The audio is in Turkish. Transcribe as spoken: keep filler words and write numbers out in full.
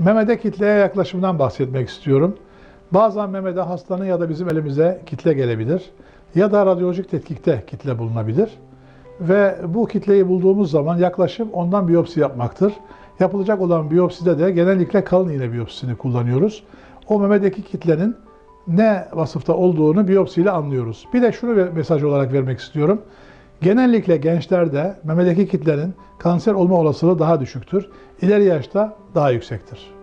Memede kitleye yaklaşımdan bahsetmek istiyorum. Bazen memede hastanın ya da bizim elimize kitle gelebilir ya da radyolojik tetkikte kitle bulunabilir. Ve bu kitleyi bulduğumuz zaman yaklaşım ondan biyopsi yapmaktır. Yapılacak olan biyopside de genellikle kalın iğne biyopsisini kullanıyoruz. O memedeki kitlenin ne vasıfta olduğunu biyopsiyle anlıyoruz. Bir de şunu mesaj olarak vermek istiyorum. Genellikle gençlerde memedeki kitlenin kanser olma olasılığı daha düşüktür. İleri yaşta daha yüksektir.